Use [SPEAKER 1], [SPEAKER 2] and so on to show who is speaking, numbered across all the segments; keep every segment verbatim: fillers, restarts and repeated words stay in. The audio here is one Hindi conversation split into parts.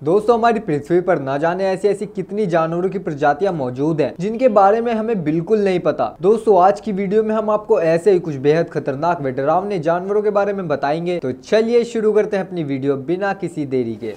[SPEAKER 1] दोस्तों हमारी पृथ्वी पर ना जाने ऐसी ऐसी कितनी जानवरों की प्रजातियां मौजूद हैं जिनके बारे में हमें बिल्कुल नहीं पता। दोस्तों आज की वीडियो में हम आपको ऐसे ही कुछ बेहद खतरनाक व डरावने जानवरों के बारे में बताएंगे। तो चलिए शुरू करते हैं अपनी वीडियो बिना किसी देरी के।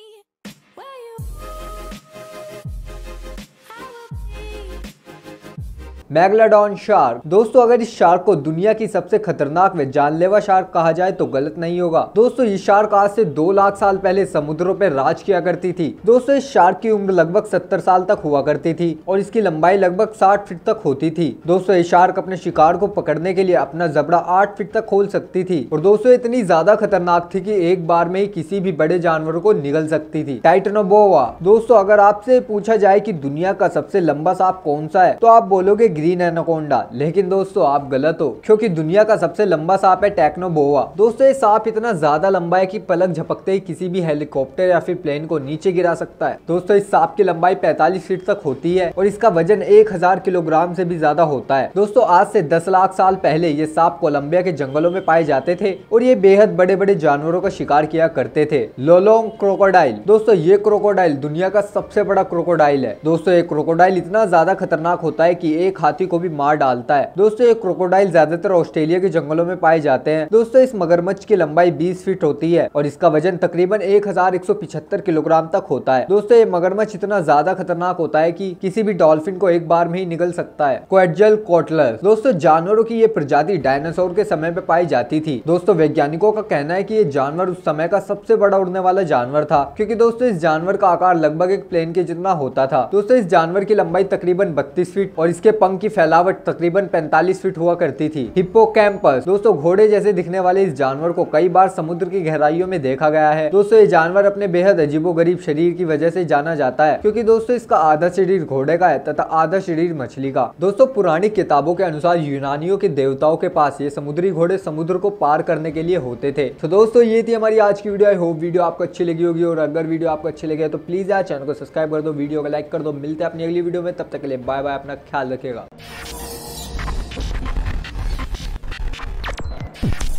[SPEAKER 1] Megalodon shark. दोस्तों अगर इस शार्क को दुनिया की सबसे खतरनाक व जानलेवा शार्क कहा जाए तो गलत नहीं होगा। दोस्तों ये शार्क आज से दो लाख साल पहले समुद्रों पर राज किया करती थी। दोस्तों इस शार्क की उम्र लगभग सत्तर साल तक हुआ करती थी और इसकी लंबाई लगभग साठ फीट तक होती थी। दोस्तों ये शार्क अपने शिकार को पकड़ने के लिए अपना जबड़ा आठ फीट तक खोल सकती थी और दोस्तों इतनी ज्यादा खतरनाक थी कि एक बार में ही किसी भी बड़े जानवरों को निगल सकती थी। टाइटनोबोआ। दोस्तों अगर आपसे पूछा जाए कि दुनिया का सबसे लंबा सांप कौन सा है तो आप बोलोगे ग्रीन एनाकोंडा, लेकिन दोस्तों आप गलत हो क्योंकि दुनिया का सबसे लंबा सांप है टेक्नोबोआ। दोस्तों ये सांप इतना ज्यादा लंबा है कि पलक झपकते ही किसी भी हेलीकॉप्टर या फिर प्लेन को नीचे गिरा सकता है। दोस्तों इस सांप की लंबाई पैंतालीस फीट तक होती है और इसका वजन एक हजार किलोग्राम से भी ज्यादा होता है। दोस्तों आज से दस लाख साल पहले ये सांप कोलंबिया के जंगलों में पाए जाते थे और ये बेहद बड़े बड़े जानवरों का शिकार किया करते थे। Lolong crocodile. दोस्तों ये क्रोकोडाइल दुनिया का सबसे बड़ा क्रोकोडाइल है। दोस्तों ये क्रोकोडाइल इतना ज्यादा खतरनाक होता है कि एक हाथी को भी मार डालता है। दोस्तों ये क्रोकोडाइल ज्यादातर ऑस्ट्रेलिया के जंगलों में पाए जाते हैं। दोस्तों इस मगरमच्छ की लंबाई बीस फीट होती है और इसका वजन तकरीबन एक हजार एक सौ पिछहत्तर किलोग्राम तक होता है। दोस्तों ये मगरमच्छ इतना ज्यादा खतरनाक होता है कि किसी भी डॉल्फिन को एक बार में ही निगल सकता है। क्वेटज़लकोअट्ल। दोस्तों जानवरों की ये प्रजाति डायनासोर के समय पे पाई जाती थी। दोस्तों वैज्ञानिकों का कहना है कि ये जानवर उस समय का सबसे बड़ा उड़ने वाला जानवर था क्योंकि दोस्तों इस जानवर का आकार लगभग एक प्लेन के जितना होता था। दोस्तों इस जानवर की लंबाई तकरीबन बत्तीस फीट और इसके पंख की फैलावट तकरीबन पैंतालीस फीट हुआ करती थी। हिप्पोकैम्पस। दोस्तों घोड़े जैसे दिखने वाले इस जानवर को कई बार समुद्र की गहराइयों में देखा गया है। दोस्तों ये जानवर अपने बेहद अजीबोगरीब शरीर की वजह से जाना जाता है क्योंकि दोस्तों इसका आधा शरीर घोड़े का है तथा आधा शरीर मछली का। दोस्तों पुरानी किताबों के अनुसार यूनानियों के देवताओं के पास ये समुद्री घोड़े समुद्र को पार करने के लिए होते थे। तो दोस्तों ये थी हमारी आज की वीडियो। आई होप वीडियो आपको अच्छी लगी होगी और अगर वीडियो आपको अच्छी लगे तो प्लीज यार चैनल को सब्सक्राइब कर दो, वीडियो को लाइक कर दो। मिलते हैं अपनी अगली वीडियो में, तब तक के लिए बाय बाय, अपना ख्याल रखिएगा।